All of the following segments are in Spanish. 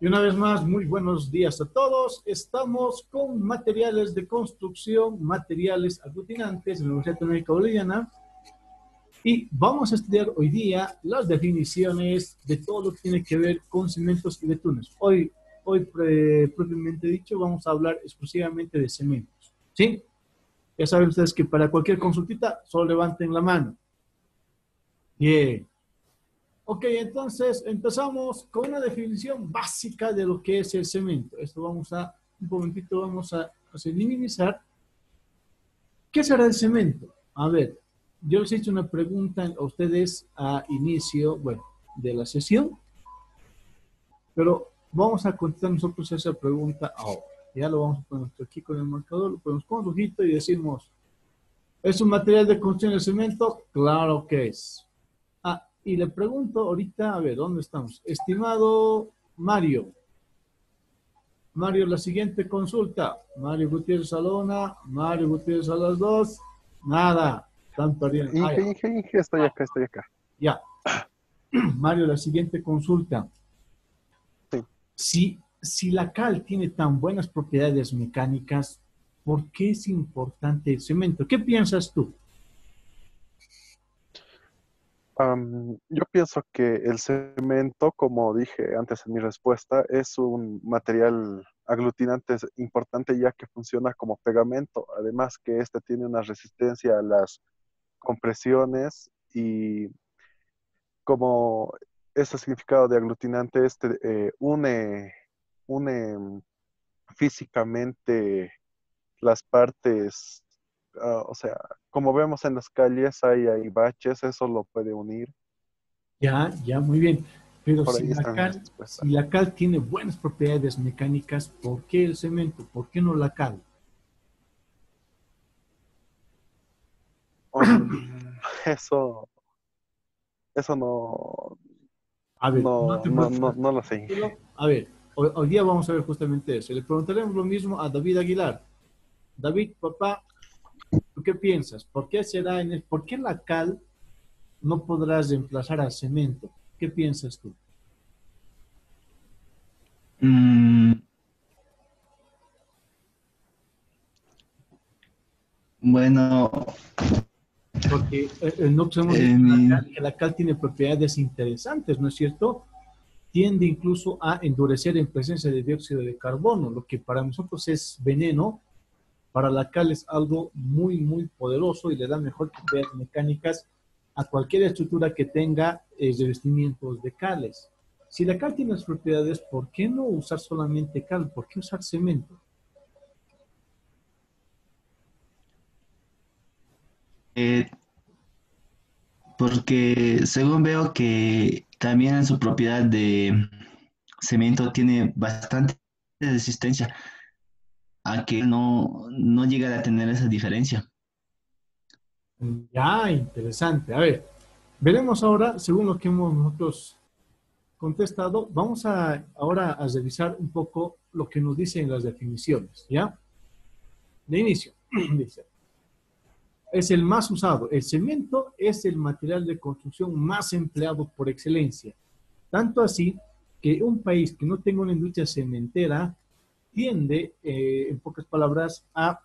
Y una vez más, muy buenos días a todos. Estamos con materiales de construcción, materiales aglutinantes en la Universidad Tecnológica Boliviana y vamos a estudiar hoy día las definiciones de todo lo que tiene que ver con cementos y betunes. Hoy propiamente dicho, vamos a hablar exclusivamente de cementos. ¿Sí? Ya saben ustedes que para cualquier consultita, solo levanten la mano. Bien. Ok, entonces empezamos con una definición básica de lo que es el cemento. Esto un momentito, vamos a hacer minimizar. ¿Qué será el cemento? A ver, yo les he hecho una pregunta a ustedes a inicio, bueno, de la sesión, pero vamos a contestar nosotros esa pregunta ahora. Ya lo vamos a poner aquí con el marcador, lo ponemos con rojito y decimos, ¿es un material de construcción el cemento? Claro que es. Y le pregunto ahorita, a ver, ¿dónde estamos? Estimado Mario, la siguiente consulta. Mario Gutiérrez Salona, Mario Gutiérrez a las 2. Nada, están perdiendo. Inge, Inge, Inge, estoy acá, estoy acá. Ya. Mario, la siguiente consulta. Sí. Si la cal tiene tan buenas propiedades mecánicas, ¿por qué es importante el cemento? ¿Qué piensas tú? Yo pienso que el cemento, como dije antes en mi respuesta, es un material aglutinante importante ya que funciona como pegamento. Además que este tiene una resistencia a las compresiones y como ese significado de aglutinante, une físicamente las partes, o sea, como vemos en las calles hay baches, eso lo puede unir. Ya, muy bien. Pero Por ahí está mi respuesta. si la cal tiene buenas propiedades mecánicas, ¿por qué el cemento? ¿Por qué no la cal? Eso, eso no, A ver, no no, te no, preocupes. no, no lo sé. A ver, hoy día vamos a ver justamente eso. Le preguntaremos lo mismo a David Aguilar. David, papá, ¿tú qué piensas? ¿Por qué la cal no podrá reemplazar al cemento? ¿Qué piensas tú? Mm, bueno, Porque nosotros hemos dicho mi- que la cal tiene propiedades interesantes, ¿no es cierto? Tiende incluso a endurecer en presencia de dióxido de carbono, lo que para nosotros es veneno, para la cal es algo muy, muy poderoso y le da mejor propiedades mecánicas a cualquier estructura que tenga revestimientos de cales. Si la cal tiene las propiedades, ¿por qué no usar solamente cal? ¿Por qué usar cemento? eh, porque según veo que también en su propiedad de cemento tiene bastante resistencia a que no llega a tener esa diferencia. Ya, interesante. A ver, veremos ahora, según lo que hemos nosotros contestado, vamos ahora a revisar un poco lo que nos dicen las definiciones, ¿ya? De inicio, dice, es el más usado. El cemento es el material de construcción más empleado por excelencia. Tanto así que un país que no tenga una industria cementera tiende, en pocas palabras,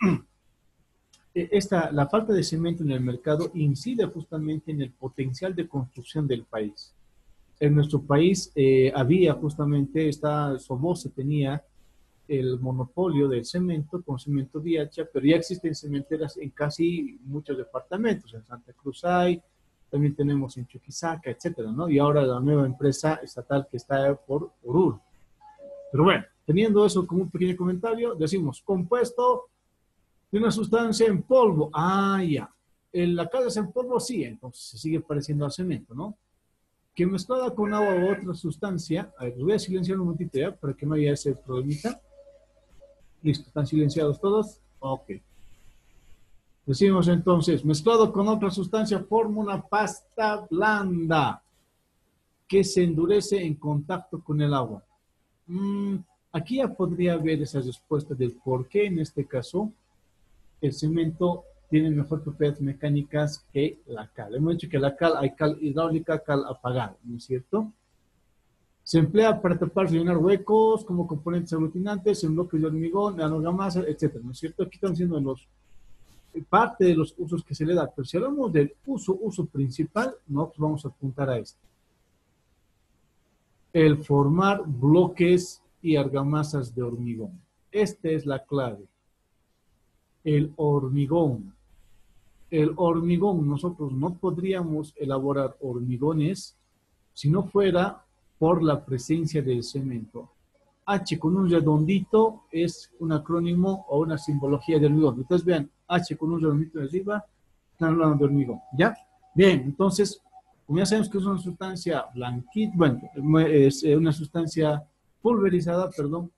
la falta de cemento en el mercado incide justamente en el potencial de construcción del país. En nuestro país había justamente, Somoza tenía el monopolio del cemento con Cemento Viacha, pero ya existen cementeras en casi muchos departamentos. En Santa Cruz hay, también tenemos en Chuquisaca, etcétera, ¿no? Y ahora la nueva empresa estatal que está por Oruro. Pero bueno, teniendo eso como un pequeño comentario, decimos compuesto de una sustancia en polvo. Ah, ya. La cal es en polvo, sí, entonces se sigue pareciendo al cemento, ¿no? Que mezclada con agua u otra sustancia, a ver, los voy a silenciar un momentito ya para que no haya ese problemita. Listo, ¿están silenciados todos? Ok. Decimos entonces, mezclado con otra sustancia forma una pasta blanda que se endurece en contacto con el agua. Mm, Aquí ya podría haber esa respuesta del por qué en este caso el cemento tiene mejor propiedades mecánicas que la cal. Hemos dicho que la cal hay cal hidráulica, cal apagada, ¿no es cierto? Se emplea para tapar, rellenar huecos como componentes aglutinantes en bloques de hormigón, argamasa, etcétera, ¿no es cierto? Aquí estamos haciendo parte de los usos que se le da, pero si hablamos del uso principal, nosotros vamos a apuntar a esto. El formar bloques y argamasas de hormigón. Esta es la clave. El hormigón. El hormigón, nosotros no podríamos elaborar hormigones si no fuera por la presencia del cemento. H con un redondito es un acrónimo o una simbología de hormigón. Ustedes vean, H con un redondito de arriba, están hablando de hormigón. ¿Ya? Bien, entonces, como ya sabemos que es una sustancia blanquita, bueno, es una sustancia pulverizada,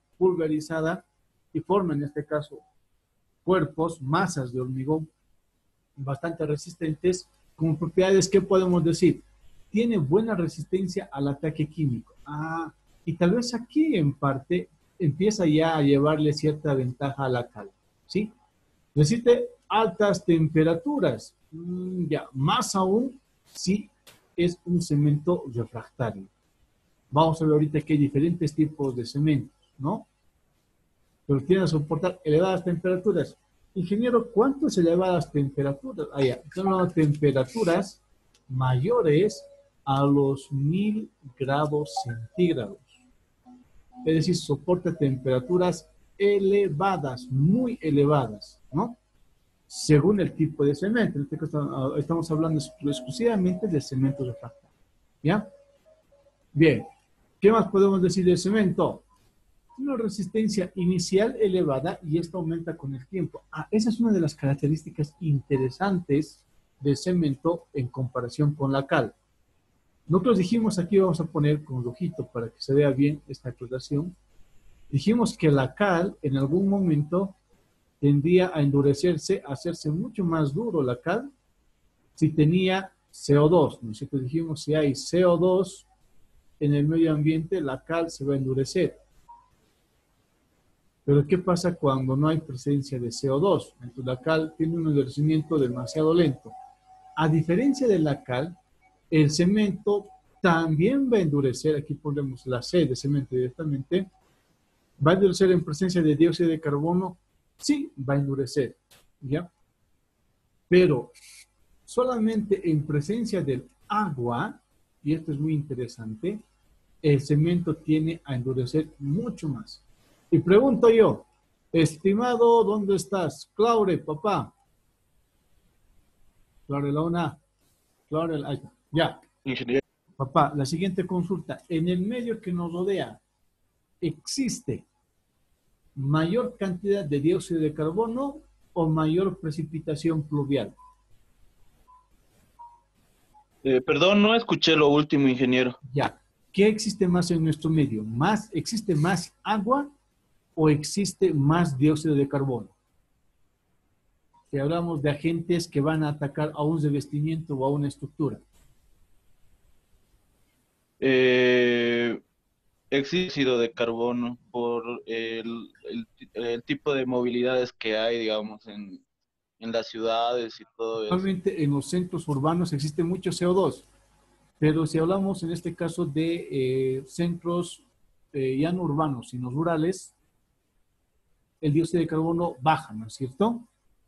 y forma en este caso cuerpos, masas de hormigón bastante resistentes, con propiedades que podemos decir, tiene buena resistencia al ataque químico. Y tal vez aquí en parte empieza ya a llevarle cierta ventaja a la cal, ¿sí? Resiste altas temperaturas, ya, más aún si es un cemento refractario. Vamos a ver ahorita que hay diferentes tipos de cementos, ¿no? Pero tienen a soportar elevadas temperaturas. Ingeniero, ¿cuántas elevadas temperaturas? Son las temperaturas mayores a los 1000 grados centígrados. Es decir, soporta temperaturas elevadas, muy elevadas, ¿no? Según el tipo de cemento. En este caso estamos hablando exclusivamente de cemento refractario. ¿Ya? Bien. ¿Qué más podemos decir del cemento? Una resistencia inicial elevada y esto aumenta con el tiempo. Esa es una de las características interesantes del cemento en comparación con la cal. Nosotros dijimos, aquí vamos a poner con rojito para que se vea bien esta aclaración. Dijimos que la cal en algún momento tendría a endurecerse, a hacerse mucho más duro la cal si tenía CO2. Nosotros dijimos, si hay CO2 en el medio ambiente, la cal se va a endurecer. Pero ¿qué pasa cuando no hay presencia de CO2? Entonces la cal tiene un endurecimiento demasiado lento. A diferencia de la cal, el cemento también va a endurecer, aquí ponemos la C de cemento directamente, va a endurecer en presencia de dióxido de carbono, sí, va a endurecer, ¿ya? Pero solamente en presencia del agua, y esto es muy interesante, el cemento tiene a endurecer mucho más. Y pregunto yo, estimado, ¿dónde estás? Claure, papá. Claure, ahí está. Ya. Ingeniero. Papá, la siguiente consulta. En el medio que nos rodea, ¿existe mayor cantidad de dióxido de carbono o mayor precipitación pluvial? Perdón, no escuché lo último, ingeniero. Ya. ¿Qué existe más en nuestro medio? ¿Existe más agua o existe más dióxido de carbono? Si hablamos de agentes que van a atacar a un revestimiento o a una estructura. Existe de carbono por el tipo de movilidades que hay, digamos, en las ciudades y todo eso. Actualmente en los centros urbanos existe mucho CO2, pero si hablamos en este caso de centros ya no urbanos, sino rurales, el dióxido de carbono baja, ¿no es cierto?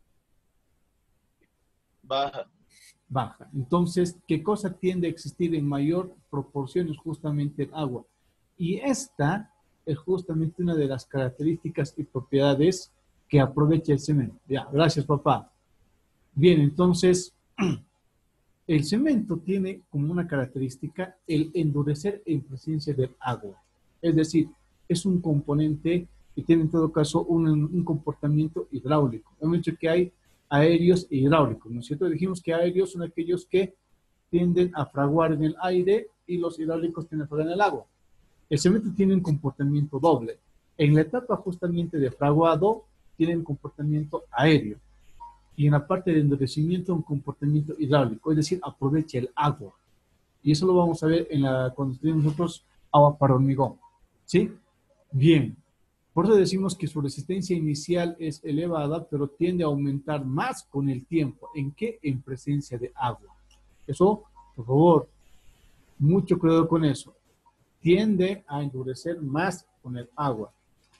Baja. Baja. Entonces, ¿qué cosa tiende a existir en mayor proporción? Es justamente el agua. Y esta es justamente una de las características y propiedades que aprovecha el cemento. Ya, gracias, papá. Bien, entonces, el cemento tiene como una característica el endurecer en presencia del agua. Es decir, es un componente que tiene en todo caso un comportamiento hidráulico. Hemos dicho que hay aéreos e hidráulicos, ¿no es cierto? Dijimos que aéreos son aquellos que tienden a fraguar en el aire y los hidráulicos tienden a fraguar en el agua. El cemento tiene un comportamiento doble. En la etapa justamente de fraguado tiene un comportamiento aéreo y en la parte de endurecimiento un comportamiento hidráulico, es decir, aprovecha el agua. Y eso lo vamos a ver cuando estudiamos nosotros agua para hormigón. ¿Sí? Bien. Por eso decimos que su resistencia inicial es elevada, pero tiende a aumentar más con el tiempo. ¿En qué? En presencia de agua. Eso, por favor, mucho cuidado con eso. tiende a endurecer más con el agua.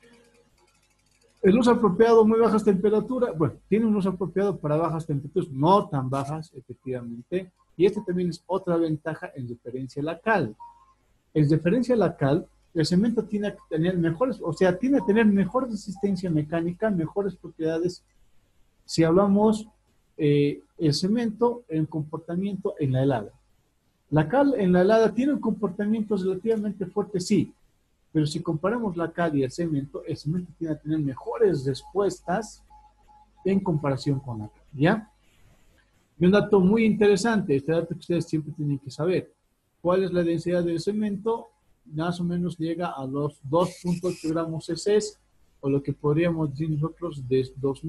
El uso apropiado, muy bajas temperaturas, bueno, tiene un uso apropiado para bajas temperaturas, no tan bajas, efectivamente, y este también es otra ventaja en referencia a la cal. En referencia a la cal, el cemento tiene que tener mejores, o sea, tiene que tener mejor resistencia mecánica, mejores propiedades, si hablamos el cemento en comportamiento en la helada. La cal en la helada tiene un comportamiento relativamente fuerte, sí, pero si comparamos la cal y el cemento tiene que tener mejores respuestas en comparación con la cal, ¿ya? Y un dato muy interesante, este dato que ustedes siempre tienen que saber. ¿Cuál es la densidad del cemento? Más o menos llega a los 2.8 gramos cc, o lo que podríamos decir nosotros de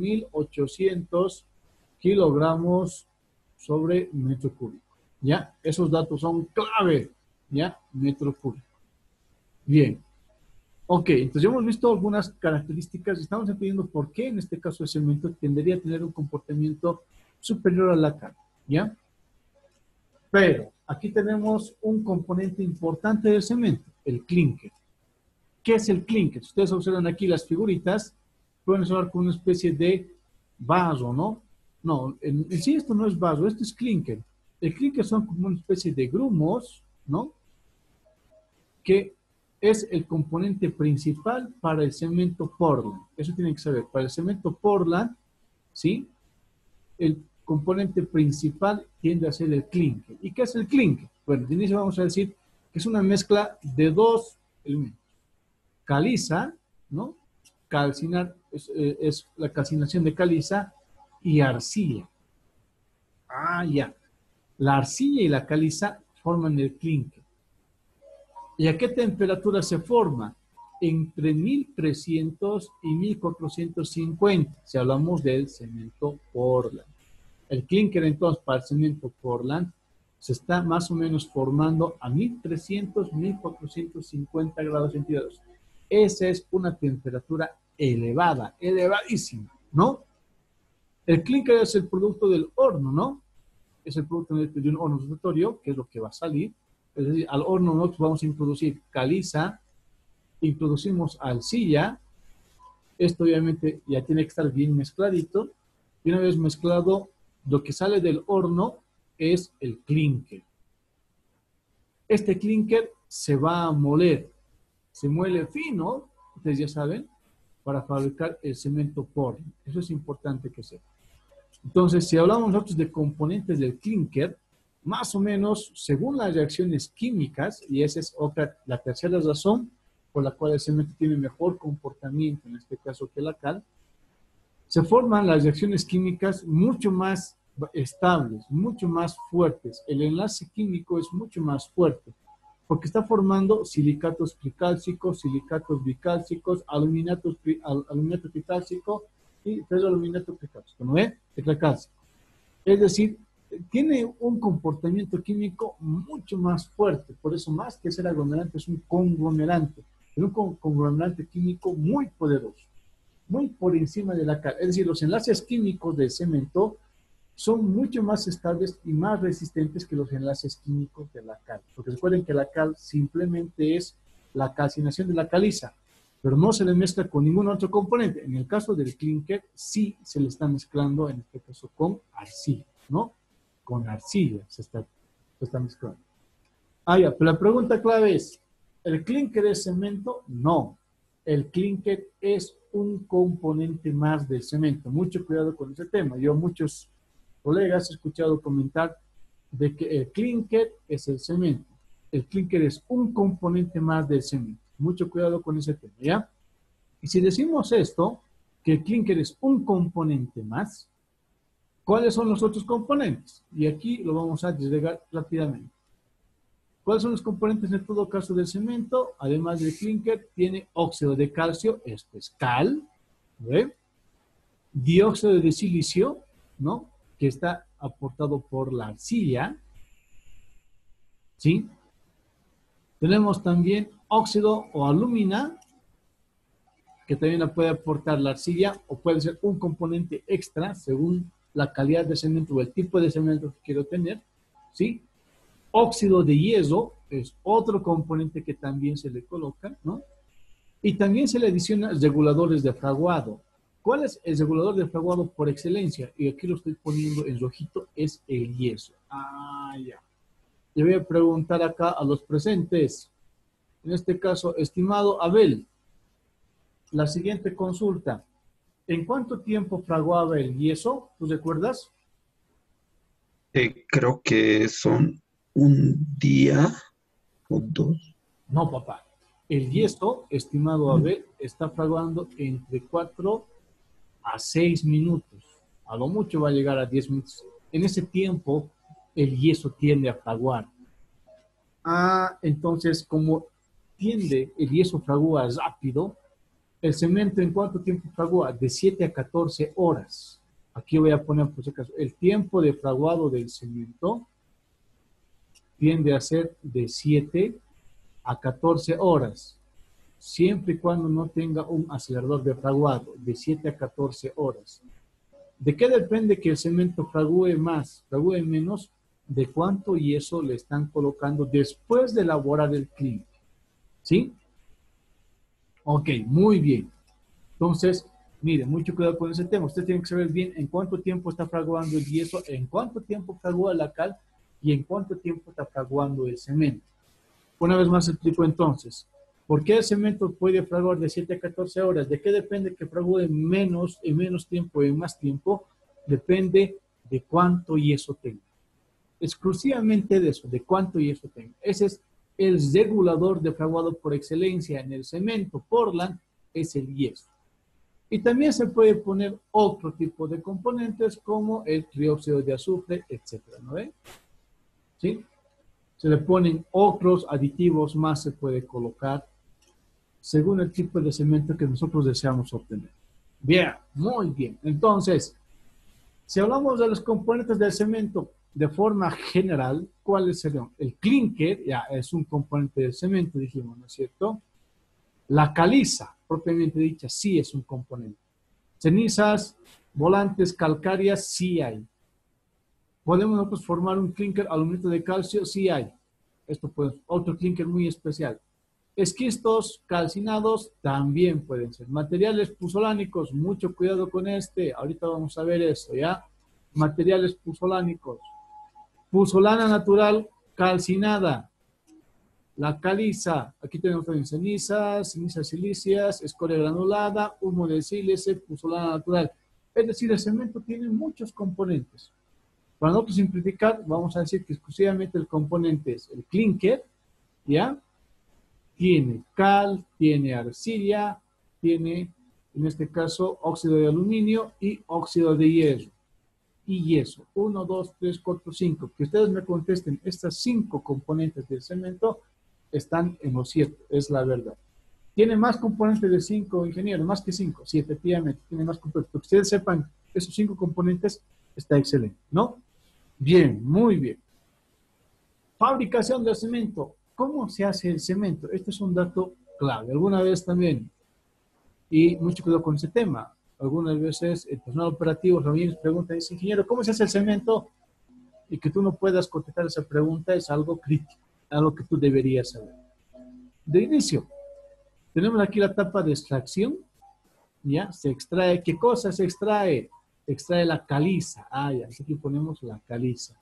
2.800 kilogramos sobre metro cúbico, ¿ya? Esos datos son clave, ¿ya? Metro cúbico. Bien. Ok, entonces ya hemos visto algunas características y estamos entendiendo por qué en este caso el cemento tendería a tener un comportamiento superior a la cal, ¿ya? Pero aquí tenemos un componente importante del cemento, el clinker. ¿Qué es el clinker? Si ustedes observan aquí las figuritas, pueden observar con una especie de vaso, ¿no? No, en sí esto no es vaso, esto es clinker. El clinker son como una especie de grumos, ¿no? Que es el componente principal para el cemento Portland. Eso tienen que saber. Para el cemento Portland, ¿sí? El componente principal tiende a ser el clinker. ¿Y qué es el clinker? Bueno, de inicio vamos a decir que es una mezcla de dos elementos. Caliza, ¿no? Calcinar es la calcinación de caliza y arcilla. Ah, ya. La arcilla y la caliza forman el clinker. ¿Y a qué temperatura se forma? Entre 1300 y 1450, si hablamos del cemento Portland. El clinker, entonces, para el cemento Portland, se está más o menos formando a 1300, 1450 grados centígrados. Esa es una temperatura elevada, elevadísima, ¿no? El clinker es el producto del horno, ¿no? Es el producto de un horno rotatorio, que es lo que va a salir. Es decir, al horno nosotros vamos a introducir caliza, introducimos arcilla. Esto obviamente ya tiene que estar bien mezcladito. Y una vez mezclado, lo que sale del horno es el clinker. Este clinker se va a moler. Se muele fino, ustedes ya saben, para fabricar el cemento Portland. Eso es importante que sepan. Entonces, si hablamos nosotros de componentes del clinker, más o menos, según las reacciones químicas, y esa es la tercera razón por la cual el cemento tiene mejor comportamiento, en este caso que la cal, se forman las reacciones químicas mucho más estables, mucho más fuertes. El enlace químico es mucho más fuerte, porque está formando silicatos tricálcicos, silicatos bicálcicos, aluminato tricálcico y ferroaluminato tricálcico, ¿no ve? Tetracálcico. Es decir, tiene un comportamiento químico mucho más fuerte, por eso más que ser aglomerante es un conglomerante, es un conglomerante químico muy poderoso, muy por encima de la cal. Es decir, los enlaces químicos del cemento son mucho más estables y más resistentes que los enlaces químicos de la cal, porque recuerden que la cal simplemente es la calcinación de la caliza, pero no se le mezcla con ningún otro componente. En el caso del clinker, sí se le está mezclando, en este caso, con arcilla, ¿no? Con arcilla se está mezclando. Ah, ya, pero la pregunta clave es, ¿el clinker es cemento? No. El clinker es un componente más del cemento. Mucho cuidado con ese tema. Yo muchos colegas he escuchado comentar de que el clinker es el cemento. El clinker es un componente más del cemento. Mucho cuidado con ese tema, ¿ya? Y si decimos esto, que el clinker es un componente más, ¿cuáles son los otros componentes? Y aquí lo vamos a desagregar rápidamente. ¿Cuáles son los componentes en todo caso del cemento? Además del clinker, tiene óxido de calcio, esto es cal, ¿ve? Dióxido de silicio, ¿no? Que está aportado por la arcilla, ¿sí? Tenemos también óxido o alúmina, que también la puede aportar la arcilla, o puede ser un componente extra, según la calidad de cemento o el tipo de cemento que quiero tener, ¿sí? Óxido de yeso, es otro componente que también se le coloca, ¿no? Y también se le adiciona reguladores de fraguado. ¿Cuál es el regulador de fraguado por excelencia? Y aquí lo estoy poniendo en rojito, es el yeso. Ah, ya. Le voy a preguntar acá a los presentes. En este caso, estimado Abel, la siguiente consulta. ¿En cuánto tiempo fraguaba el yeso? ¿Tú recuerdas? Creo que son un día o dos. No, papá. El yeso, estimado Abel, está fraguando entre 4 a 6 minutos. A lo mucho va a llegar a 10 minutos. En ese tiempo, el yeso tiende a fraguar. Ah, entonces, como tiende el yeso fragua rápido, el cemento, ¿en cuánto tiempo fragua? De 7 a 14 horas. Aquí voy a poner, por si acaso, el tiempo de fraguado del cemento tiende a ser de 7 a 14 horas, siempre y cuando no tenga un acelerador de fraguado, de 7 a 14 horas. ¿De qué depende que el cemento fragúe más, fragúe menos? De cuánto yeso le están colocando después de elaborar el clinker. ¿Sí? Ok, muy bien. Entonces, mire, mucho cuidado con ese tema. Usted tiene que saber bien en cuánto tiempo está fraguando el yeso, en cuánto tiempo fragúa la cal y en cuánto tiempo está fraguando el cemento. Una vez más explico entonces. ¿Por qué el cemento puede fraguar de 7 a 14 horas? ¿De qué depende que fragúe en menos tiempo, en más tiempo? Depende de cuánto yeso tenga. Exclusivamente de eso, de cuánto yeso tenga. Ese es el regulador de fraguado por excelencia en el cemento Portland, es el yeso. Y también se puede poner otro tipo de componentes como el trióxido de azufre, etcétera, ¿no ven? ¿Sí? Se le ponen otros aditivos más, se puede colocar según el tipo de cemento que nosotros deseamos obtener. Bien, muy bien. Entonces, si hablamos de los componentes del cemento de forma general, ¿cuáles serían? El clinker, ya es un componente del cemento, dijimos, ¿no es cierto? La caliza, propiamente dicha, sí es un componente. Cenizas, volantes, calcáreas, sí hay. ¿Podemos nosotros formar un clinker aluminio de calcio? Sí hay. Esto puede ser otro clinker muy especial. Esquistos calcinados también pueden ser. Materiales puzolánicos, mucho cuidado con este. Ahorita vamos a ver eso, ¿ya? Materiales puzolánicos. Puzolana natural calcinada. La caliza, aquí tenemos también cenizas silíceas, escoria granulada, humo de sílice, puzolana natural. Es decir, el cemento tiene muchos componentes. Para nosotros simplificar, vamos a decir que exclusivamente el componente es el clinker, ¿ya? Tiene cal, tiene arcilla, tiene, en este caso, óxido de aluminio y óxido de hierro. Y yeso. 1, 2, 3, 4, 5. Que ustedes me contesten, estas 5 componentes del cemento están en lo cierto, es la verdad. ¿Tiene más componentes de 5, ingeniero? Más que 5. Sí, efectivamente, tiene más componentes. Que ustedes sepan, esos 5 componentes está excelente, ¿no? Bien, muy bien. Fabricación del cemento. ¿Cómo se hace el cemento? Este es un dato clave. Alguna vez también, y mucho cuidado con ese tema, algunas veces el personal operativo también pregunta, dice, ingeniero, ¿cómo se hace el cemento? Y que tú no puedas contestar esa pregunta es algo crítico, algo que tú deberías saber. De inicio, tenemos aquí la etapa de extracción, ¿ya? Se extrae, ¿qué cosa se extrae? Extrae la caliza. Ah, ya, aquí ponemos la caliza.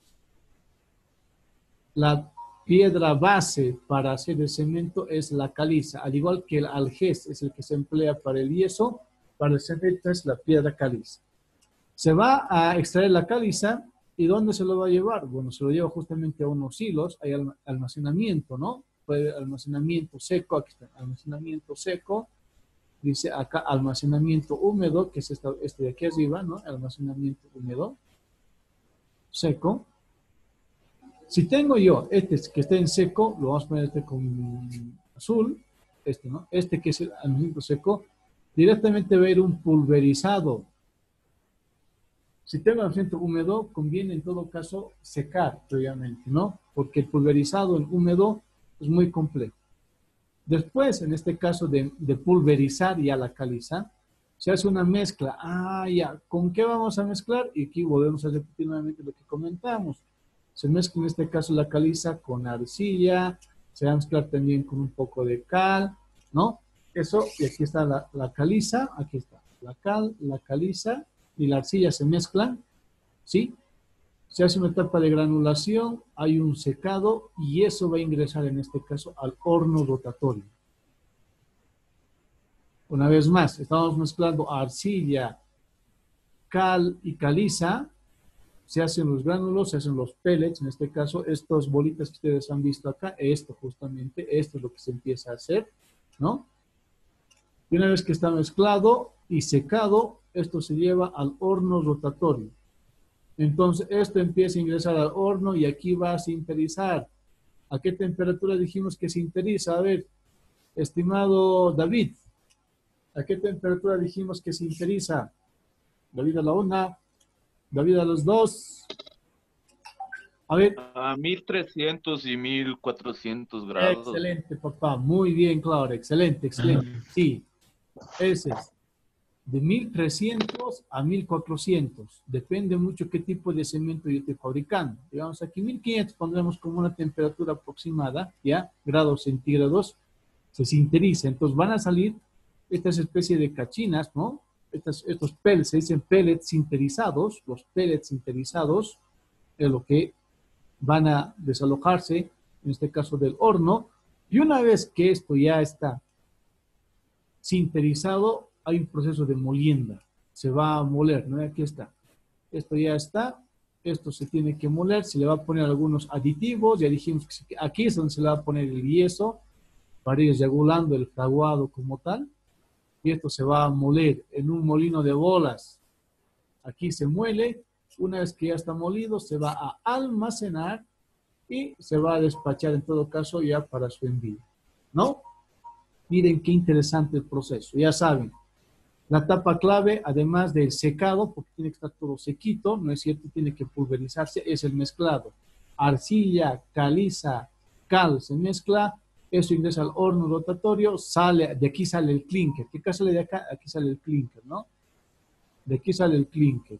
La piedra base para hacer el cemento es la caliza, al igual que el algés es el que se emplea para el yeso, para el cemento es la piedra caliza. Se va a extraer la caliza y ¿dónde se lo va a llevar? Bueno, se lo lleva justamente a unos hilos, hay almacenamiento, ¿no? Puede haber almacenamiento seco, aquí está, almacenamiento seco, dice acá almacenamiento húmedo, que es este de aquí arriba, ¿no? Almacenamiento húmedo, seco. Si tengo yo este que esté en seco, lo vamos a poner este con azul, este, ¿no? Este que es el almacenamiento seco, directamente va a ir un pulverizado. Si tengo almacenamiento húmedo, conviene en todo caso secar previamente, ¿no? Porque el pulverizado en húmedo es muy complejo. Después, en este caso de pulverizar ya la caliza, se hace una mezcla. Ah, ya, ¿con qué vamos a mezclar? Y aquí volvemos a repetir nuevamente lo que comentamos. Se mezcla en este caso la caliza con arcilla, Se va a mezclar también con un poco de cal, ¿no? Eso, y aquí está la caliza, aquí está. La cal, la caliza y la arcilla se mezclan, ¿sí? Se hace una etapa de granulación, hay un secado y eso va a ingresar en este caso al horno rotatorio. Una vez más, estamos mezclando arcilla, cal y caliza, se hacen los gránulos, se hacen los pellets, en este caso, estas bolitas que ustedes han visto acá, esto justamente, esto es lo que se empieza a hacer, ¿no? Y una vez que está mezclado y secado, esto se lleva al horno rotatorio. Entonces, esto empieza a ingresar al horno y aquí va a sinterizar. ¿A qué temperatura dijimos que sintetiza? A ver, estimado David, ¿a qué temperatura dijimos que sintetiza? David a la 1, David a los 2. A ver. A 1300 y 1400 grados. Excelente, papá. Muy bien, Claudia. Excelente, excelente. Sí, ese es. De 1300 a 1400. Depende mucho qué tipo de cemento yo estoy fabricando. Digamos, aquí 1500 pondremos como una temperatura aproximada, ¿ya? Grados centígrados. Se sintetiza. Entonces van a salir estas especies de cachinas, ¿no? Estos pellets, se dicen pellets sinterizados. Los pellets sinterizados es lo que van a desalojarse, en este caso del horno. Y una vez que esto ya está sinterizado, hay un proceso de molienda. Se va a moler, ¿no? Aquí está. Esto ya está. Esto se tiene que moler. Se le va a poner algunos aditivos. Ya dijimos que aquí es donde se le va a poner el yeso para ir regulando el fraguado como tal. Y esto se va a moler en un molino de bolas. Aquí se muele. Una vez que ya está molido, se va a almacenar y se va a despachar en todo caso ya para su envío, ¿no? Miren qué interesante el proceso. Ya saben, la etapa clave, además del secado, porque tiene que estar todo sequito, ¿no es cierto? Tiene que pulverizarse, es el mezclado. Arcilla, caliza, cal se mezcla, eso ingresa al horno rotatorio, sale, de aquí sale el clinker. ¿Qué sale de acá? Aquí sale el clinker, ¿no? De aquí sale el clinker.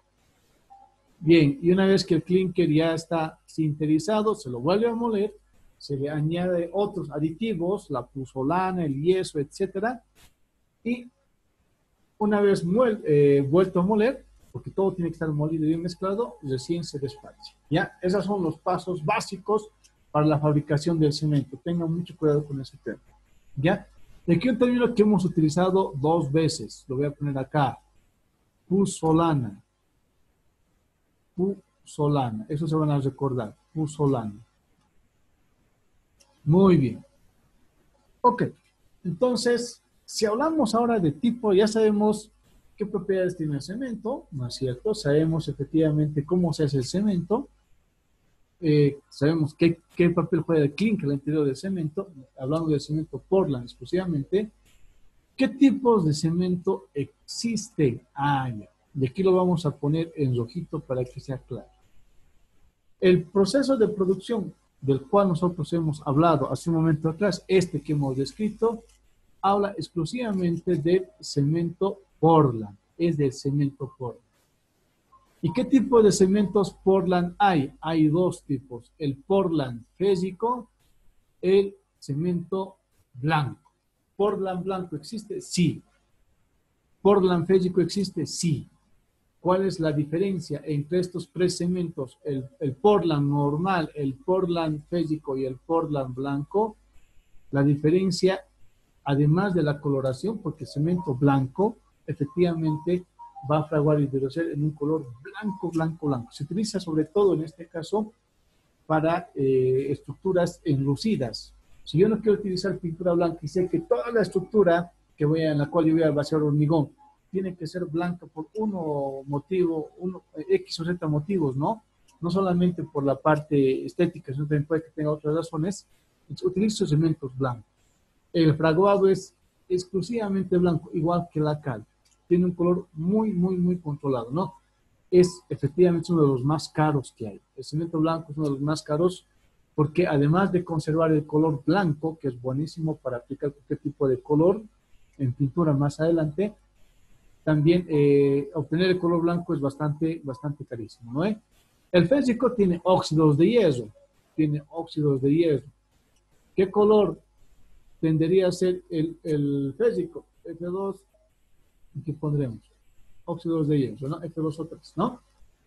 Bien, y una vez que el clinker ya está sinterizado, se lo vuelve a moler, se le añade otros aditivos, la puzolana, el yeso, etcétera, y una vez vuelto a moler, porque todo tiene que estar molido y bien mezclado, recién se despacha. ¿Ya? Esos son los pasos básicos para la fabricación del cemento. Tengan mucho cuidado con ese tema. ¿Ya? Y aquí un término que hemos utilizado 2 veces, lo voy a poner acá, puzolana. Puzolana, eso se van a recordar, puzolana. Muy bien. Ok, entonces, si hablamos ahora de tipo, ya sabemos qué propiedades tiene el cemento, ¿no es cierto? Sabemos efectivamente cómo se hace el cemento, sabemos qué papel juega el clinker al interior del cemento, hablando del cemento Portland exclusivamente. ¿Qué tipos de cemento existen? Ya. Y aquí lo vamos a poner en rojito para que sea claro. El proceso de producción del cual nosotros hemos hablado hace un momento atrás, este que hemos descrito, habla exclusivamente del cemento Portland. Es del cemento Portland. ¿Y qué tipo de cementos Portland hay? Hay 2 tipos. El Portland fésico, el cemento blanco. ¿Portland blanco existe? Sí. ¿Portland fésico existe? Sí. ¿Cuál es la diferencia entre estos 3 cementos? El Portland normal, el Portland fésico y el Portland blanco. La diferencia, además de la coloración, porque el cemento blanco efectivamente va a fraguar y endurecer en un color blanco, blanco, blanco. Se utiliza sobre todo en este caso para estructuras enlucidas. Si yo no quiero utilizar pintura blanca y sé que toda la estructura en la cual yo voy a vaciar hormigón tiene que ser blanca por X o Z motivos, ¿no? No solamente por la parte estética, sino también puede que tenga otras razones. Utilizo cementos blancos. El fraguado es exclusivamente blanco, igual que la cal. Tiene un color muy, muy, muy controlado, ¿no? Es efectivamente uno de los más caros que hay. El cemento blanco es uno de los más caros porque además de conservar el color blanco, que es buenísimo para aplicar cualquier tipo de color en pintura más adelante, también obtener el color blanco es bastante carísimo, ¿no? El fésico tiene óxidos de hierro, ¿Qué color tendería a ser el fésico? F2, ¿y qué pondremos? Óxidos de hierro, ¿no? F2 o 3, ¿no?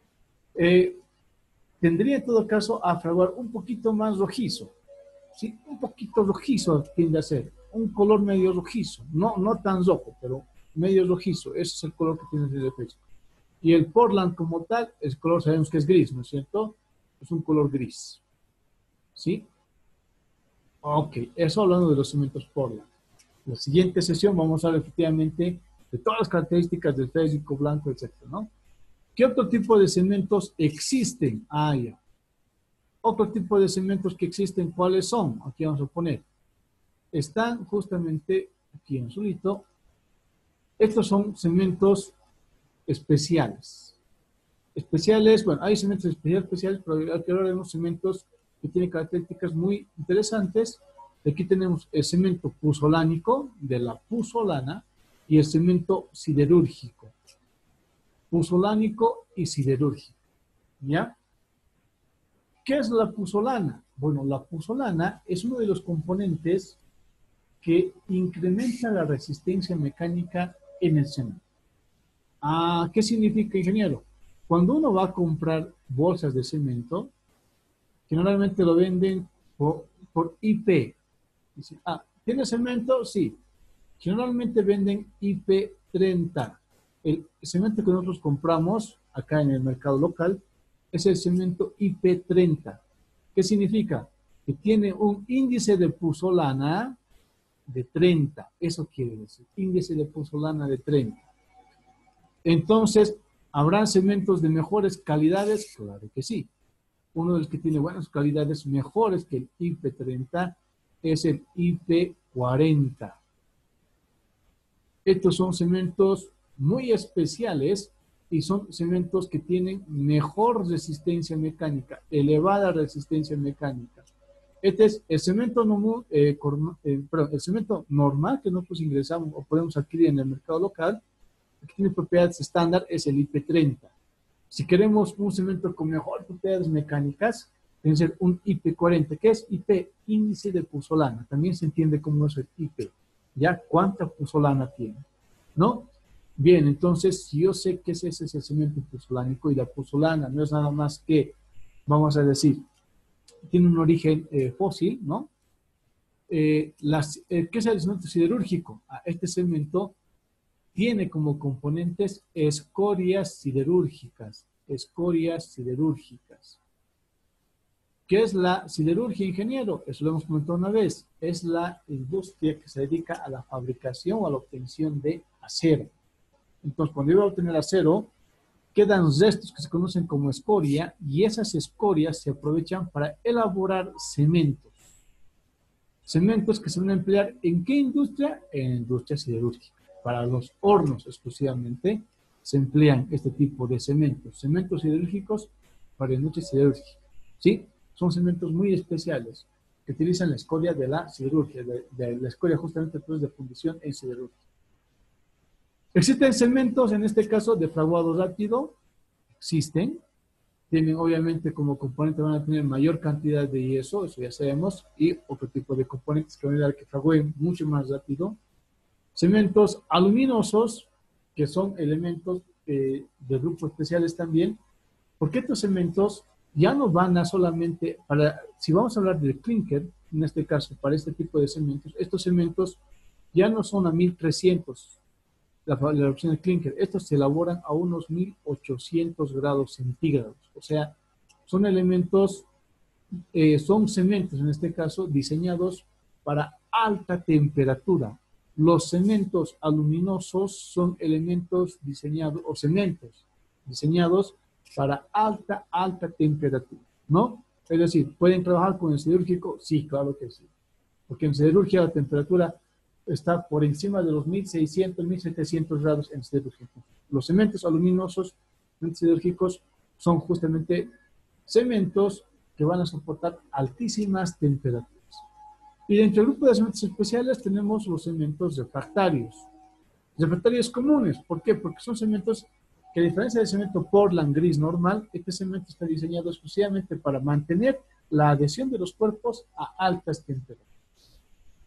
Tendría en todo caso a fraguar un poquito más rojizo, ¿sí? Un poquito rojizo tiende a ser, un color medio rojizo, no tan rojo, pero medio rojizo, ese es el color que tiene el fésico. Y el Portland como tal, el color sabemos que es gris, ¿no es cierto? Es un color gris, ¿sí? Ok, eso hablando de los cementos Portland. En la siguiente sesión vamos a hablar efectivamente de todas las características del fésico blanco, etc., ¿no? ¿Qué otro tipo de cementos existen? Ah, ya. Otro tipo de cementos que existen, ¿cuáles son? Aquí vamos a poner. Están justamente aquí en azulito. Estos son cementos especiales. Especiales, bueno, hay cementos especiales, pero aquí ahora vemos cementos que tienen características muy interesantes. Aquí tenemos el cemento puzolánico, de la puzolana, y el cemento siderúrgico. Puzolánico y siderúrgico, ¿ya? ¿Qué es la puzolana? Bueno, la puzolana es uno de los componentes que incrementa la resistencia mecánica en el cemento. Ah, ¿qué significa, ingeniero? Cuando uno va a comprar bolsas de cemento, generalmente lo venden por IP. Dice, ¿tiene cemento? Sí. Generalmente venden IP30. El cemento que nosotros compramos acá en el mercado local es el cemento IP30. ¿Qué significa? Que tiene un índice de puzolana de 30. Eso quiere decir, índice de puzolana de 30. Entonces, ¿habrá cementos de mejores calidades? Claro que sí. Uno de los que tiene buenas calidades mejores que el IP30 es el IP40. Estos son cementos muy especiales y son cementos que tienen mejor resistencia mecánica, elevada resistencia mecánica. Este es el cemento, el cemento normal que nosotros ingresamos o podemos adquirir en el mercado local, que tiene propiedades estándar, es el IP30. Si queremos un cemento con mejor propiedades mecánicas, tiene que ser un IP40. ¿Qué es IP? Índice de puzolana. También se entiende como es el IP. ¿Ya? ¿Cuánta puzolana tiene? ¿No? Bien, entonces, si yo sé que ese es el cemento puzolánico y la puzolana no es nada más que, vamos a decir, tiene un origen fósil, ¿no? ¿Qué es el cemento siderúrgico? Este cemento tiene como componentes escorias siderúrgicas. Escorias siderúrgicas. ¿Qué es la siderurgia, ingeniero? Eso lo hemos comentado una vez. Es la industria que se dedica a la fabricación o a la obtención de acero. Entonces, cuando yo voy a obtener acero, quedan restos que se conocen como escoria y esas escorias se aprovechan para elaborar cementos. Cementos que se van a emplear ¿en qué industria? En industria siderúrgica. Para los hornos exclusivamente se emplean este tipo de cementos. Cementos siderúrgicos para industria siderúrgica. ¿Sí? Son cementos muy especiales que utilizan la escoria de la siderurgia, de la escoria justamente de fundición en siderurgia. Existen cementos, en este caso, de fraguado rápido. Existen. Tienen, obviamente, como componente van a tener mayor cantidad de yeso, eso ya sabemos, y otro tipo de componentes que van a ayudar a que fragüen mucho más rápido. Cementos aluminosos, que son elementos de grupos especiales también, porque estos cementos ya no van a solamente para, si vamos a hablar del clinker, en este caso, para este tipo de cementos, estos cementos ya no son a 1300, la opción de clinker, estos se elaboran a unos 1800 grados centígrados, o sea, son elementos, son cementos en este caso diseñados para alta temperatura. Los cementos aluminosos son elementos diseñados, o cementos diseñados para alta temperatura, ¿no? Es decir, ¿pueden trabajar con el siderúrgico? Sí, claro que sí. Porque en siderurgia la temperatura está por encima de los 1600, 1700 grados en siderurgia. Los cementos aluminosos, siderúrgicos, son justamente cementos que van a soportar altísimas temperaturas. Y dentro del grupo de cementos especiales tenemos los cementos refractarios. Refractarios comunes, ¿por qué? Porque son cementos que a diferencia del cemento Portland gris normal, este cemento está diseñado exclusivamente para mantener la adhesión de los cuerpos a altas temperaturas.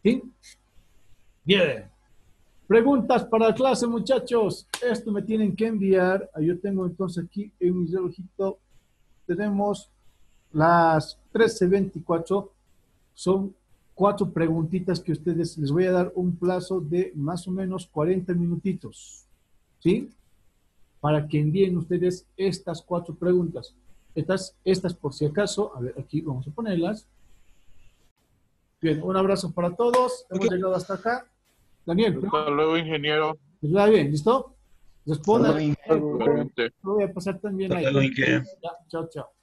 ¿Sí? Bien. Preguntas para la clase, muchachos. Esto me tienen que enviar. Yo tengo entonces aquí en mi relojito, tenemos las 13:24. Son 4 preguntitas que ustedes les voy a dar un plazo de más o menos 40 minutitos. ¿Sí? Para que envíen ustedes estas 4 preguntas. Estas por si acaso, a ver, aquí vamos a ponerlas. Bien, un abrazo para todos. Hemos llegado hasta acá. Daniel, Hasta luego, ingeniero. les va bien, ¿listo? Respondan. Hasta luego. Lo voy a pasar también ahí. Hasta luego, Ike. Ya, chao, chao.